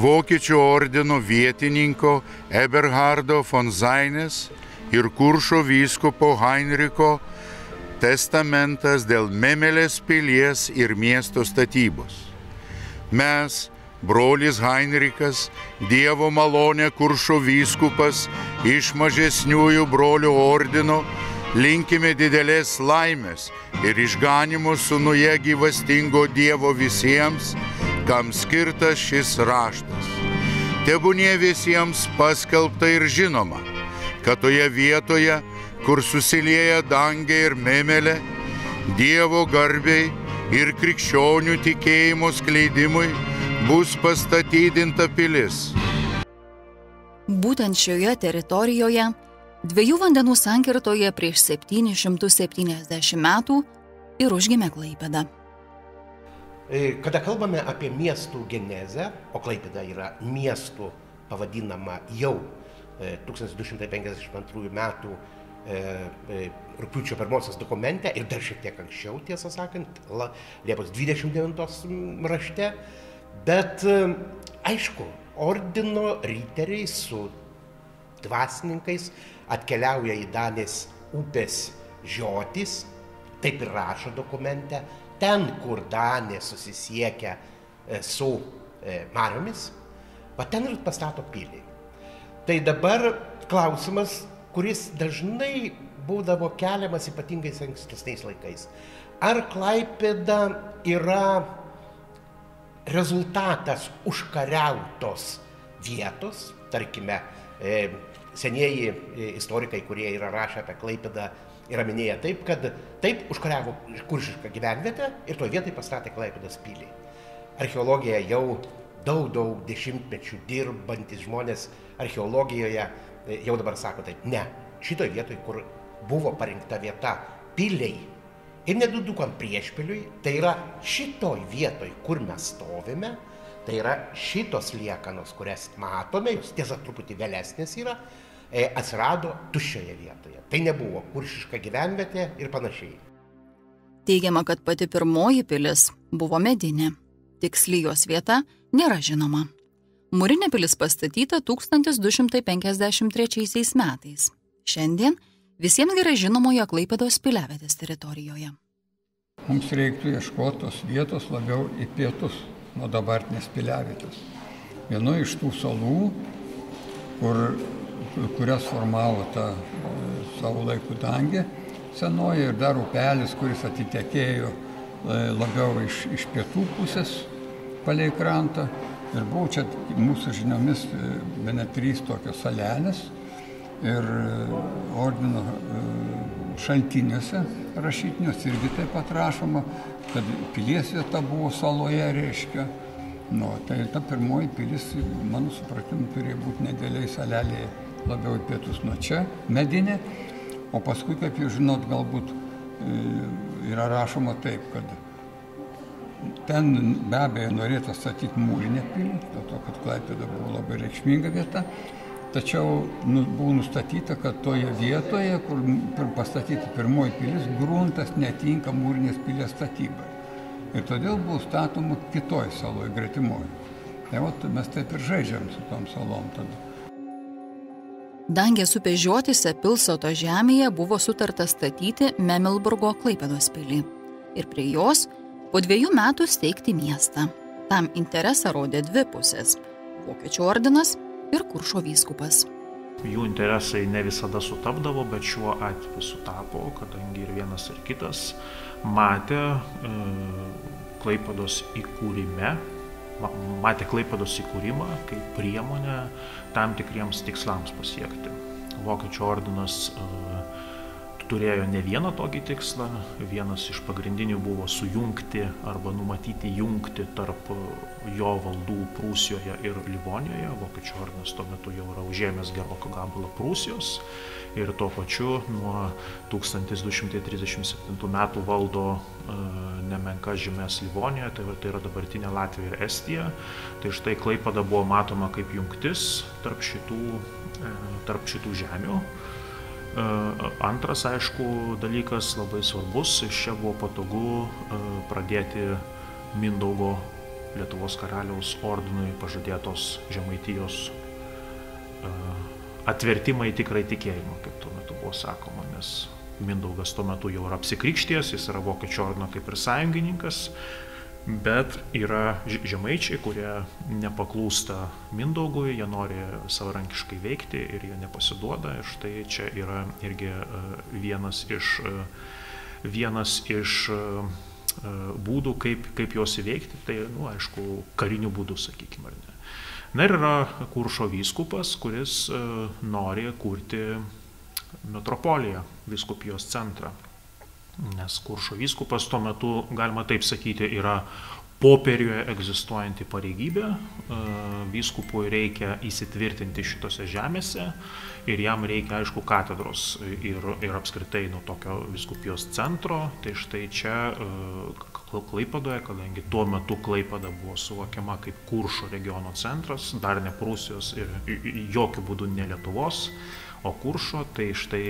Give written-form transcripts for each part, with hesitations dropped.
Vokiečių ordino vietininko Eberhardo von Zainės ir Kuršo vyskupo Heinricho testamentas dėl Memelės pilies ir miesto statybos. Mes, brolis Heinrichas, Dievo malonė Kuršo vyskupas iš mažesniųjų brolių ordino, linkime didelės laimės ir išganimo sūnuje gyvastingo Dievo visiems, kam skirtas šis raštas. Tebūnie visiems paskelbta ir žinoma, kad toje vietoje, kur susilieja Dangė ir Memelė, Dievo garbei ir krikščionių tikėjimo skleidimui bus pastatydinta pilis. Būtent šioje teritorijoje, dviejų vandenų sankirtoje prieš 770 metų ir užgimė Klaipėda. Kada kalbame apie miestų genezę, o Klaipėda yra miestų pavadinama jau 1252 metų rugpjūčio 1 dokumente ir dar šiek tiek anksčiau, tiesą sakant, Liepos 29 rašte, bet aišku, ordino riteriai su dvasininkais atkeliauja į Danės upės žiotis, taip ir rašo dokumente, ten, kur Danė susisiekia su mariomis, va ten ir pastato pilį. Tai dabar klausimas, kuris dažnai būdavo keliamas ypatingais ankstesniais laikais. Ar Klaipėda yra rezultatas užkariautos vietos, tarkime, senieji istorikai, kurie yra rašę apie Klaipėdą, yra minėję taip, kad taip užkariavo kuršišką gyvenvietę ir toje vietoje pastatė Klaipėdos pilį. Archeologija jau daug dešimtmečių dirbantis žmonės archeologijoje jau dabar sako taip, ne, šitoje vietoje, kur buvo parinkta vieta piliai ir nedudukam priešpiliui, tai yra šitoj vietoj, kur mes stovime, tai yra šitos liekanos, kurias matome, jos tiesa truputį vėlesnės yra, atsirado tuščioje vietoje. Tai nebuvo kuršiška gyvenvietė ir panašiai. Teigiama, kad pati pirmoji pilis buvo medinė. Tiksli jos vieta nėra žinoma. Mūrinė pilis pastatyta 1253 metais. Šiandien visiems gerai žinomoje Klaipėdos piliavietės teritorijoje. Mums reiktų ieškoti tos vietos labiau į pietus nuo dabartinės piliavietės. Vienoje iš tų salų, kurias formavo ta savo laikų Dangė senoji ir dar upelis, kuris atitekėjo labiau iš pietų pusės palei krantą. Ir buvo čia mūsų žiniomis bene 3 tokios salelės ir ordino šaltiniuose rašytiniuose irgi taip pat rašoma, kad pilies vieta buvo saloje, reiškia. Tai ta pirmoji pilis, mano supratimu, turėjo būti nedėliai salelėje labiau į pietus nuo čia, medinė, o paskui, kaip jūs žinot, galbūt yra rašoma taip, kad ten be abejo norėta statyti mūrinę pilį, dėl to, kad Klaipėda buvo labai reikšminga vieta, tačiau buvo nustatyta, kad toje vietoje, kur pastatyti pirmoji pilis, gruntas netinka mūrinės pilies statybai. Ir todėl buvo statoma kitoj saloj, gretimoj. Tai mes taip ir žaidžiam su tom salom tada. Dangės upės žiotise Pilsoto žemėje buvo sutarta statyti Memelburgo Klaipėdos pilį ir prie jos po 2 metų steigti miestą. Tam interesą rodė 2 pusės – Vokiečių ordinas ir Kuršo vyskupas. Jų interesai ne visada sutapdavo, bet šiuo atveju sutapo, kadangi ir vienas ir kitas matė Klaipėdos įkūrimą kaip priemonę tam tikriems tikslams pasiekti. Vokiečių ordinas turėjo ne vieną tokį tikslą. Vienas iš pagrindinių buvo sujungti arba numatyti jungti tarp jo valdų Prūsijoje ir Livonijoje. Vokiečių ordinas tuo metu jau yra užėmęs geroką gabalą Prūsijos ir tuo pačiu nuo 1237 metų valdo nemenkas žemes Livonijoje, tai yra dabartinė Latvija ir Estija. Tai štai Klaipėda buvo matoma kaip jungtis tarp šitų žemių. Antras, aišku, dalykas labai svarbus, iš čia buvo patogu pradėti Mindaugo Lietuvos karaliaus ordinui pažadėtos Žemaitijos atvertimą į tikrąjį tikėjimą, kaip tuo metu buvo sakoma, nes Mindaugas tuo metu jau yra apsikrikštijęs, jis yra Vokiečių ordino kaip ir sąjungininkas, bet yra žemaičiai, kurie nepaklūsta Mindaugui, jie nori savarankiškai veikti ir jie nepasiduoda. Ir štai čia yra irgi vienas iš būdų, kaip juos įveikti, tai, aišku, karinių būdų, sakykime, ar ne. Na ir yra Kuršo vyskupas, kuris nori kurti metropoliją, vyskupijos centrą. Nes Kuršo vyskupas tuo metu, galima taip sakyti, yra popieriuje egzistuojanti pareigybė. Vyskupui reikia įsitvirtinti šitose žemėse ir jam reikia, aišku, katedros ir apskritai nuo tokio vyskupijos centro. Tai štai čia Klaipėdoje, kadangi tuo metu Klaipėda buvo suvokiama kaip Kuršo regiono centras, dar ne Prūsijos ir jokių būdų ne Lietuvos, o Kuršo, tai štai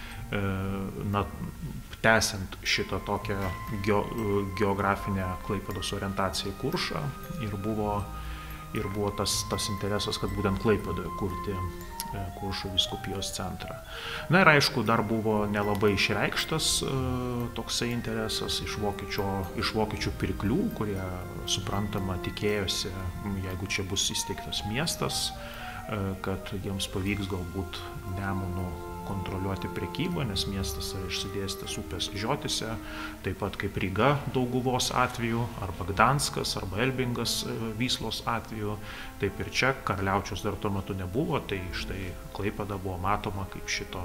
tęsiant šitą tokią geografinę Klaipėdos orientaciją į Kuršą ir buvo tas interesas, kad būtent Klaipėdoje kurti Kuršo vyskupijos centrą. Na ir aišku, dar buvo nelabai išreikštas toksai interesas iš vokiečių pirklių, kurie, suprantama, tikėjosi, jeigu čia bus įsteigtas miestas, kad jiems pavyks galbūt Nemunu kontroliuoti prekybą, nes miestas yra išsidėstęs upės žiotyse, taip pat kaip Ryga Dauguvos atveju, arba Gdanskas, arba Elbingas Vyslos atveju. Taip ir čia karaliaučiaus dar tuo metu nebuvo, tai štai Klaipėda buvo matoma kaip šito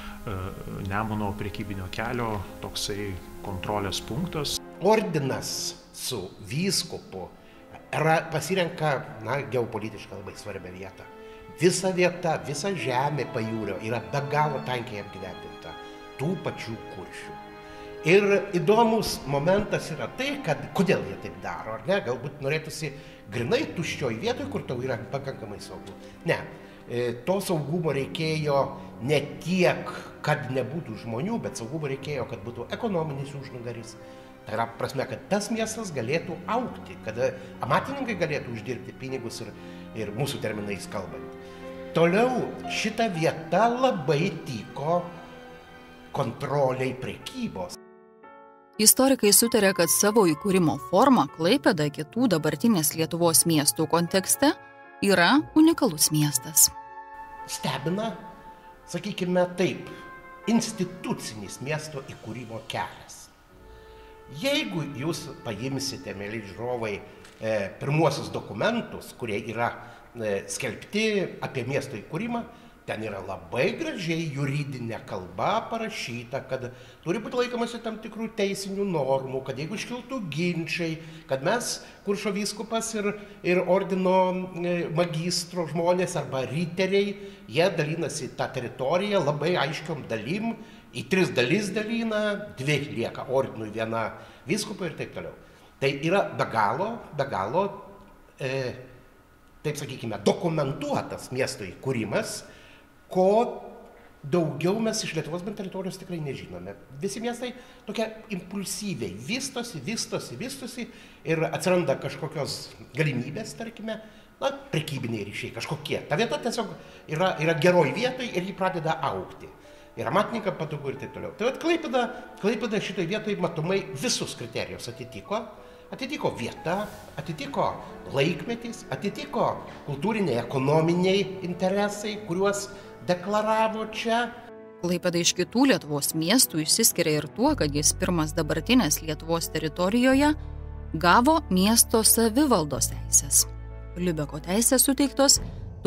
Nemuno prekybinio kelio toksai kontrolės punktas. Ordinas su vyskupu pasirenka, geopolitiškai labai svarbią vietą. Visa vieta, visa žemė pajūrio yra be galo tankiai apgyvendinta tų pačių kuršių. Ir įdomus momentas yra tai, kad kodėl jie taip daro, ar ne? Galbūt norėtųsi grinai tuščioj vietoj, kur tau yra pakankamai saugu. Ne, to saugumo reikėjo ne tiek, kad nebūtų žmonių, bet saugumo reikėjo, kad būtų ekonominis užnugaris. Tai yra prasme, kad tas miestas galėtų augti, kad amatininkai galėtų uždirbti pinigus ir mūsų terminais kalbant. Toliau šita vieta labai tiko kontroliai prekybos. Istorikai sutarė, kad savo įkūrimo forma Klaipėda kitų dabartinės Lietuvos miestų kontekste yra unikalus miestas. Stebina, sakykime taip, institucinis miesto įkūrimo kelias. Jeigu jūs paimsite, mėly žiūrovai, pirmuosius dokumentus, kurie yra skelbti apie miesto įkūrimą, ten yra labai gražiai juridinė kalba parašyta, kad turi būti laikomasi tam tikrų teisinių normų, kad jeigu iškiltų ginčiai, kad mes, Kuršo vyskupas ir ordino magistro žmonės arba riteriai, jie dalinasi tą teritoriją labai aiškiom dalim, į 3 dalis dalina, 2 lieka ordinui, 1 vyskupui ir taip toliau. Tai yra be galo, taip sakykime, dokumentuotas miesto įkūrimas, ko daugiau mes iš Lietuvos bent teritorijos tikrai nežinome. Visi miestai tokia impulsyviai vystosi ir atsiranda kažkokios galimybės, tarkime, prekybiniai ryšiai kažkokie. Ta vieta tiesiog yra geroj vietoj ir ji pradeda augti. Ir amatininkam patogu ir taip toliau. Tai Klaipėda šitoj vietoj matomai visus kriterijus atitiko. Atitiko vieta, atitiko laikmetis, atitiko kultūriniai, ekonominiai interesai, kuriuos deklaravo čia. Klaipėda iš kitų Lietuvos miestų išsiskiria ir tuo, kad jis pirmas dabartinės Lietuvos teritorijoje gavo miesto savivaldos teisės. Liubeko teisės suteiktos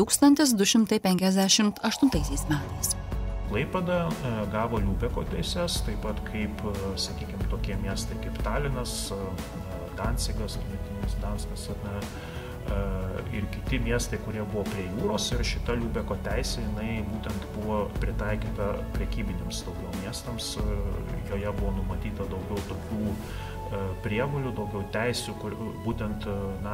1258 metais. Klaipėda gavo Liubeko teises, taip pat kaip, sakykime, tokie miestai kaip Talinas, Dansigas, Danskas ir kiti miestai, kurie buvo prie jūros, ir šita Liubeko teisė, jinai būtent buvo pritaikyta prekybiniams daugiau miestams, joje buvo numatyta daugiau tokių prievolių, daugiau teisių, būtent,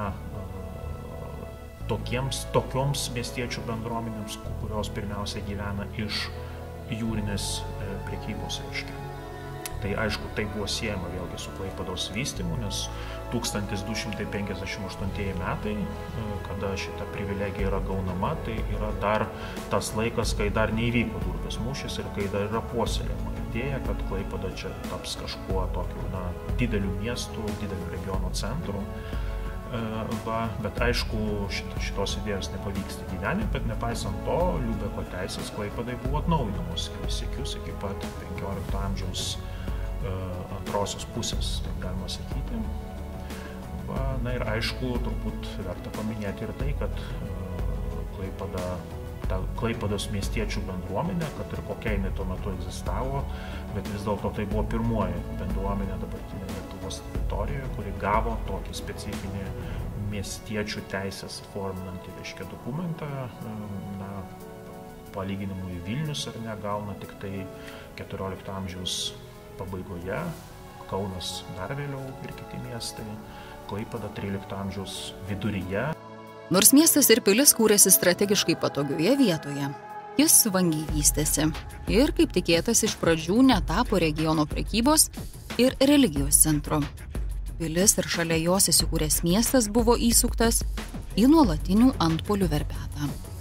tokioms miestiečių bendruomenėms, kurios pirmiausia gyvena iš jūrinės prekybos, reiškia. Tai aišku, tai buvo siejama vėlgi su Klaipėdos vystymu, nes 1258 metai, kada šita privilegija yra gaunama, tai yra dar tas laikas, kai dar neįvyko Durpės mūšis ir kai dar yra puoselėjama idėja, kad Klaipėda čia taps kažkuo tokiu dideliu miestu, dideliu regiono centru. Bet aišku, šitos idėjos nepavyksta gyventi, bet nepaisant to, Liubeko teisės Klaipėdai buvo atnaujinamos kelis sykius iki pat 15 amžiaus antrosios pusės, taip galima sakyti. Na ir aišku, turbūt verta paminėti ir tai, kad Klaipėdos miestiečių bendruomenė, kad ir kokia jinai tuo metu egzistavo, bet vis dėlto tai buvo pirmoji bendruomenė dabartinė Lietuvos teritorijoje, kuri gavo tokį specifinį miestiečių teisės forminantį, reiškia, dokumentą. Palyginimui Vilnius ar ne, gauna tik tai 14 amžiaus pabaigoje, Kaunas dar vėliau ir kiti miestai, Klaipėda 13 amžiaus viduryje. Nors miestas ir pilis kūrėsi strategiškai patogioje vietoje, jis vangiai vystėsi ir, kaip tikėtas, iš pradžių netapo regiono prekybos ir religijos centru. Pilis ir šalia jos įsikūręs miestas buvo įsuktas į nuolatinių antpuolių verpetą.